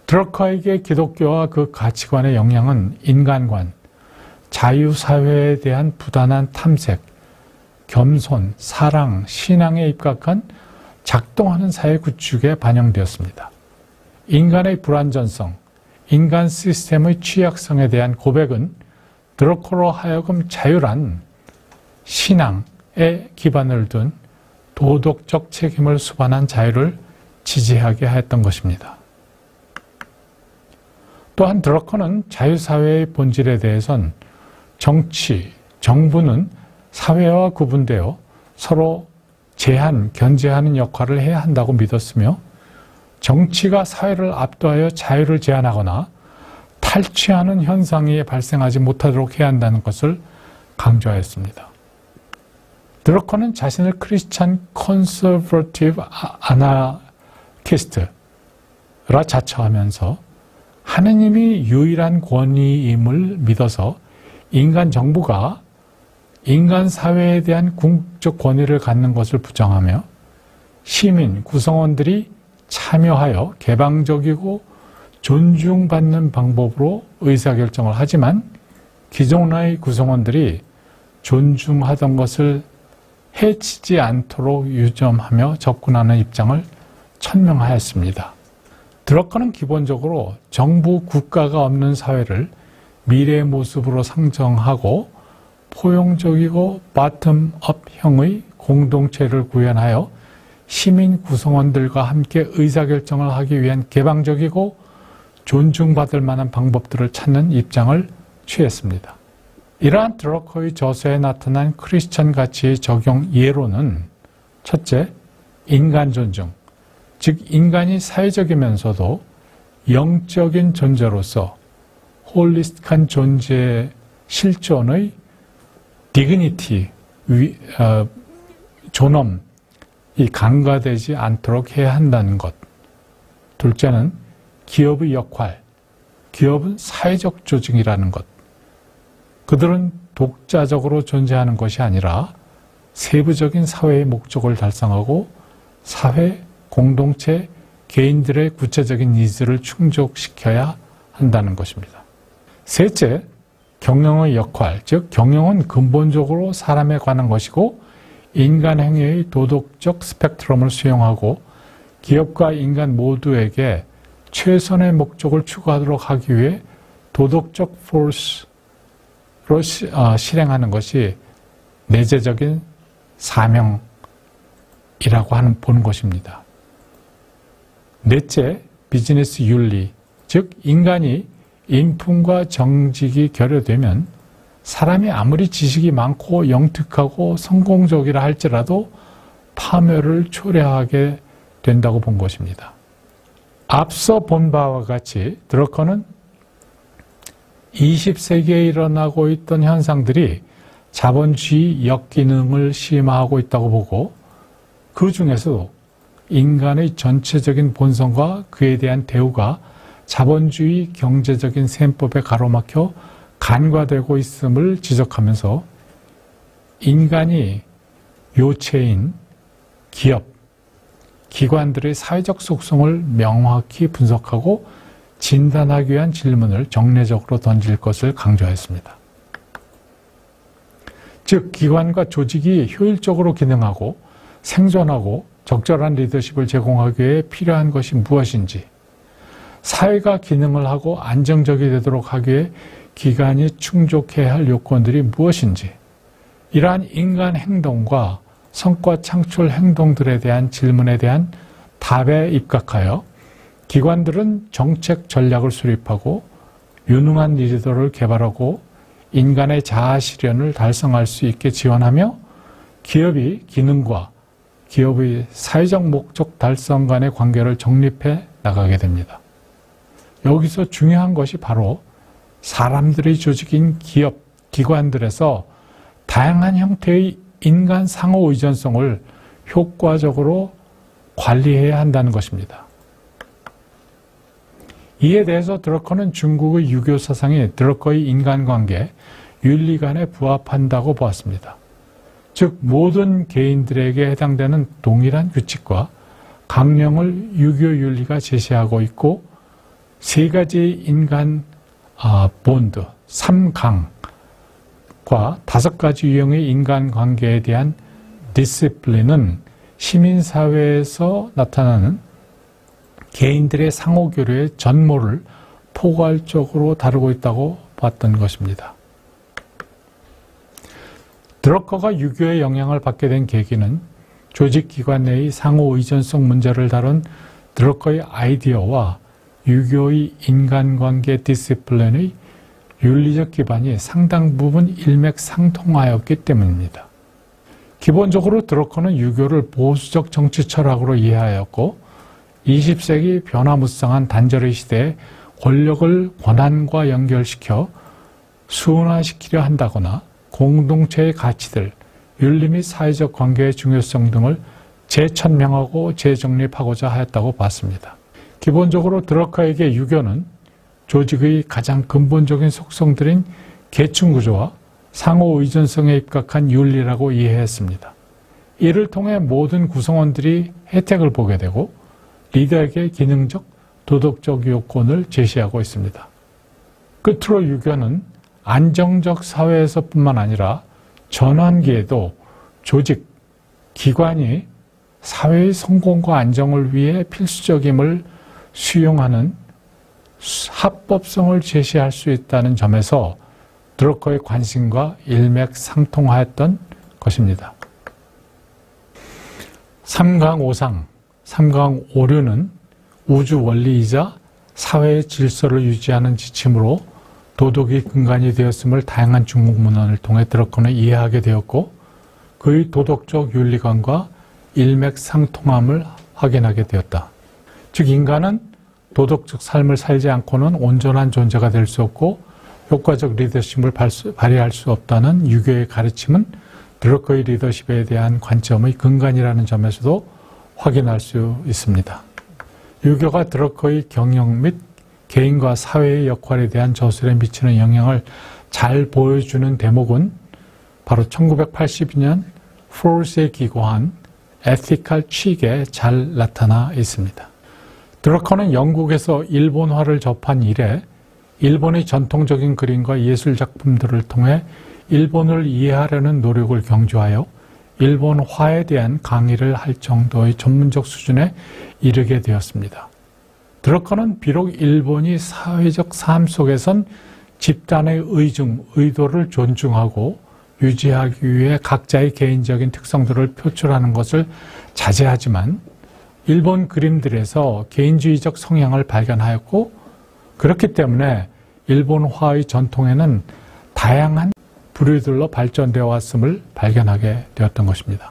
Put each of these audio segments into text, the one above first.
드러커에게 기독교와 그 가치관의 영향은 인간관, 자유사회에 대한 부단한 탐색, 겸손, 사랑, 신앙에 입각한 작동하는 사회 구축에 반영되었습니다. 인간의 불완전성, 인간 시스템의 취약성에 대한 고백은 드러커로 하여금 자유란 신앙에 기반을 둔 도덕적 책임을 수반한 자유를 지지하게 하였던 것입니다. 또한 드러커는 자유사회의 본질에 대해선 정치, 정부는 사회와 구분되어 서로 제한, 견제하는 역할을 해야 한다고 믿었으며 정치가 사회를 압도하여 자유를 제한하거나 탈취하는 현상이 발생하지 못하도록 해야 한다는 것을 강조하였습니다. 드러커는 자신을 크리스찬 컨서버티브 아나키스트라 자처하면서 하느님이 유일한 권위임을 믿어서 인간 정부가 인간 사회에 대한 궁극적 권위를 갖는 것을 부정하며 시민, 구성원들이 참여하여 개방적이고 존중받는 방법으로 의사결정을 하지만 기존의 구성원들이 존중하던 것을 해치지 않도록 유념하며 접근하는 입장을 천명하였습니다. 드러커는 기본적으로 정부, 국가가 없는 사회를 미래의 모습으로 상정하고 포용적이고 바텀업형의 공동체를 구현하여 시민 구성원들과 함께 의사결정을 하기 위한 개방적이고 존중받을 만한 방법들을 찾는 입장을 취했습니다. 이러한 드러커의 저서에 나타난 크리스천 가치의 적용 예로는 첫째, 인간 존중, 즉 인간이 사회적이면서도 영적인 존재로서 홀리스틱한 존재의 실존의 디그니티, 존엄이 간과되지 않도록 해야 한다는 것. 둘째는 기업의 역할, 기업은 사회적 조직이라는 것. 그들은 독자적으로 존재하는 것이 아니라 세부적인 사회의 목적을 달성하고 사회, 공동체, 개인들의 구체적인 니즈를 충족시켜야 한다는 것입니다. 셋째, 경영의 역할, 즉 경영은 근본적으로 사람에 관한 것이고 인간 행위의 도덕적 스펙트럼을 수용하고 기업과 인간 모두에게 최선의 목적을 추구하도록 하기 위해 도덕적 포스로 실행하는 것이 내재적인 사명이라고 보는 것입니다. 넷째, 비즈니스 윤리, 즉 인간이 인품과 정직이 결여되면 사람이 아무리 지식이 많고 영특하고 성공적이라 할지라도 파멸을 초래하게 된다고 본 것입니다. 앞서 본 바와 같이 드러커는 20세기에 일어나고 있던 현상들이 자본주의 역기능을 심화하고 있다고 보고 그 중에서도 인간의 전체적인 본성과 그에 대한 대우가 자본주의 경제적인 셈법에 가로막혀 간과되고 있음을 지적하면서 인간이 요체인 기업, 기관들의 사회적 속성을 명확히 분석하고 진단하기 위한 질문을 정례적으로 던질 것을 강조했습니다. 즉, 기관과 조직이 효율적으로 기능하고 생존하고 적절한 리더십을 제공하기 위해 필요한 것이 무엇인지, 사회가 기능을 하고 안정적이 되도록 하기 위해 기관이 충족해야 할 요건들이 무엇인지, 이러한 인간 행동과 성과 창출 행동들에 대한 질문에 대한 답에 입각하여 기관들은 정책 전략을 수립하고 유능한 리더를 개발하고 인간의 자아 실현을 달성할 수 있게 지원하며 기업이 기능과 기업의 사회적 목적 달성 간의 관계를 정립해 나가게 됩니다. 여기서 중요한 것이 바로 사람들의 조직인 기업, 기관들에서 다양한 형태의 인간 상호 의존성을 효과적으로 관리해야 한다는 것입니다. 이에 대해서 드러커는 중국의 유교 사상이 드러커의 인간관계, 윤리관에 부합한다고 보았습니다. 즉 모든 개인들에게 해당되는 동일한 규칙과 강령을 유교 윤리가 제시하고 있고 세 가지 인간 본드, 3강과 5가지 유형의 인간관계에 대한 디시플린은 시민사회에서 나타나는 개인들의 상호교류의 전모를 포괄적으로 다루고 있다고 봤던 것입니다. 드러커가 유교의 영향을 받게 된 계기는 조직기관 내의 상호의존성 문제를 다룬 드러커의 아이디어와 유교의 인간관계 디시플린의 윤리적 기반이 상당 부분 일맥상통하였기 때문입니다. 기본적으로 드러커는 유교를 보수적 정치 철학으로 이해하였고 20세기 변화무쌍한 단절의 시대에 권력을 권한과 연결시켜 수은화시키려 한다거나 공동체의 가치들, 윤리 및 사회적 관계의 중요성 등을 재천명하고 재정립하고자 하였다고 봤습니다. 기본적으로 드러커에게 유교는 조직의 가장 근본적인 속성들인 계층구조와 상호의존성에 입각한 윤리라고 이해했습니다. 이를 통해 모든 구성원들이 혜택을 보게 되고 리더에게 기능적, 도덕적 요건을 제시하고 있습니다. 끝으로 유교는 안정적 사회에서뿐만 아니라 전환기에도 조직, 기관이 사회의 성공과 안정을 위해 필수적임을 수용하는 합법성을 제시할 수 있다는 점에서 드러커의 관심과 일맥상통하였던 것입니다. 3강5상, 3강5류는 우주 원리이자 사회의 질서를 유지하는 지침으로 도덕이 근간이 되었음을 다양한 중국 문헌을 통해 드러커는 이해하게 되었고 그의 도덕적 윤리관과 일맥상통함을 확인하게 되었다. 즉 인간은 도덕적 삶을 살지 않고는 온전한 존재가 될 수 없고 효과적 리더십을 발휘할 수 없다는 유교의 가르침은 드러커의 리더십에 대한 관점의 근간이라는 점에서도 확인할 수 있습니다. 유교가 드러커의 경영 및 개인과 사회의 역할에 대한 저술에 미치는 영향을 잘 보여주는 대목은 바로 1982년 포르스에 기고한 에티컬 칙에 잘 나타나 있습니다. 드러커는 영국에서 일본화를 접한 이래 일본의 전통적인 그림과 예술작품들을 통해 일본을 이해하려는 노력을 경주하여 일본화에 대한 강의를 할 정도의 전문적 수준에 이르게 되었습니다. 드러커는 비록 일본이 사회적 삶 속에선 집단의 의중, 의도를 존중하고 유지하기 위해 각자의 개인적인 특성들을 표출하는 것을 자제하지만 일본 그림들에서 개인주의적 성향을 발견하였고 그렇기 때문에 일본화의 전통에는 다양한 부류들로 발전되어 왔음을 발견하게 되었던 것입니다.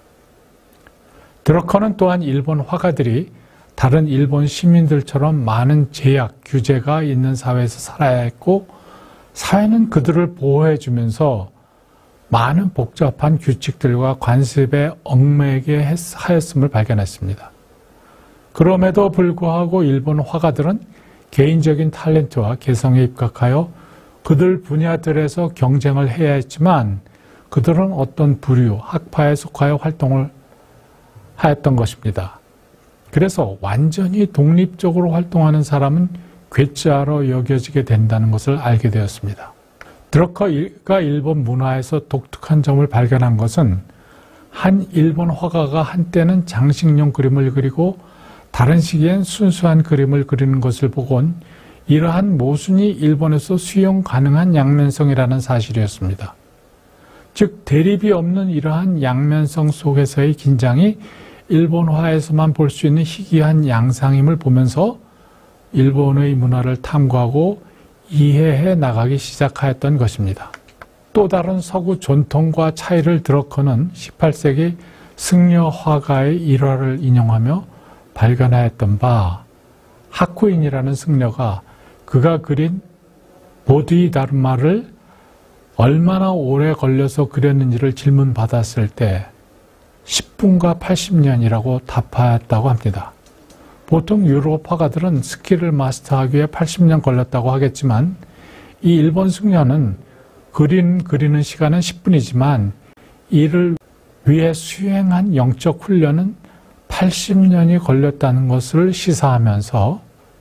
드러커는 또한 일본 화가들이 다른 일본 시민들처럼 많은 제약, 규제가 있는 사회에서 살아야 했고 사회는 그들을 보호해주면서 많은 복잡한 규칙들과 관습에 얽매이게 하였음을 발견했습니다. 그럼에도 불구하고 일본 화가들은 개인적인 탤런트와 개성에 입각하여 그들 분야들에서 경쟁을 해야 했지만 그들은 어떤 부류, 학파에 속하여 활동을 하였던 것입니다. 그래서 완전히 독립적으로 활동하는 사람은 괴짜로 여겨지게 된다는 것을 알게 되었습니다. 드러커가 일본 문화에서 독특한 점을 발견한 것은 한 일본 화가가 한때는 장식용 그림을 그리고 다른 시기엔 순수한 그림을 그리는 것을 보곤 이러한 모순이 일본에서 수용 가능한 양면성이라는 사실이었습니다. 즉 대립이 없는 이러한 양면성 속에서의 긴장이 일본화에서만 볼 수 있는 희귀한 양상임을 보면서 일본의 문화를 탐구하고 이해해 나가기 시작하였던 것입니다. 또 다른 서구 전통과 차이를 드러커는 18세기 승려 화가의 일화를 인용하며 발견하였던 바 하쿠인이라는 승려가 그가 그린 보디다르마를 얼마나 오래 걸려서 그렸는지를 질문받았을 때 10분과 80년이라고 답하였다고 합니다. 보통 유럽 화가들은 스킬을 마스터하기 위해 80년 걸렸다고 하겠지만 이 일본 승려는 그리는 시간은 10분이지만 이를 위해 수행한 영적 훈련은 80년이 걸렸다는 것을 시사하면서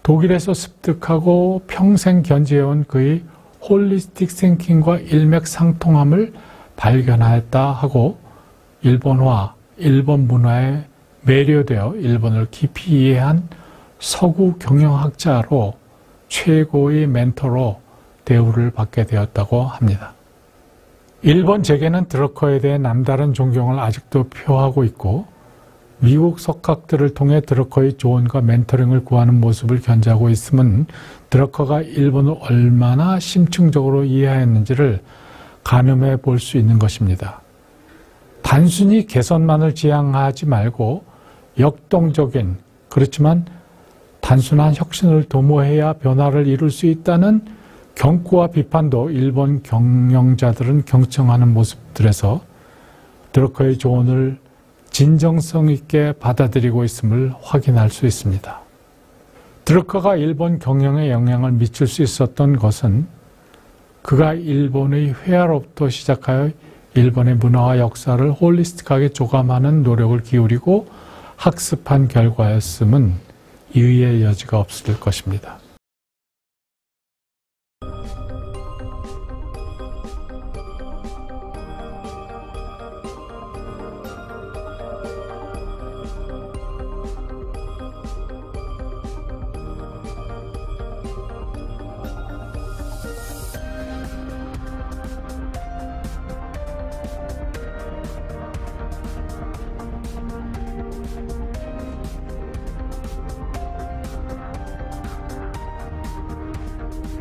독일에서 습득하고 평생 견지해온 그의 홀리스틱 싱킹과 일맥상통함을 발견하였다 하고 일본화, 일본 문화에 매료되어 일본을 깊이 이해한 서구 경영학자로 최고의 멘토로 대우를 받게 되었다고 합니다. 일본 재계는 드러커에 대해 남다른 존경을 아직도 표하고 있고 미국 석학들을 통해 드러커의 조언과 멘토링을 구하는 모습을 견지하고 있음은 드러커가 일본을 얼마나 심층적으로 이해하였는지를 가늠해 볼 수 있는 것입니다. 단순히 개선만을 지향하지 말고 역동적인, 그렇지만 단순한 혁신을 도모해야 변화를 이룰 수 있다는 경고와 비판도 일본 경영자들은 경청하는 모습들에서 드러커의 조언을 진정성 있게 받아들이고 있음을 확인할 수 있습니다. 드러커가 일본 경영에 영향을 미칠 수 있었던 것은 그가 일본의 회화로부터 시작하여 일본의 문화와 역사를 홀리스틱하게 조감하는 노력을 기울이고 학습한 결과였음은 이의의 여지가 없을 것입니다.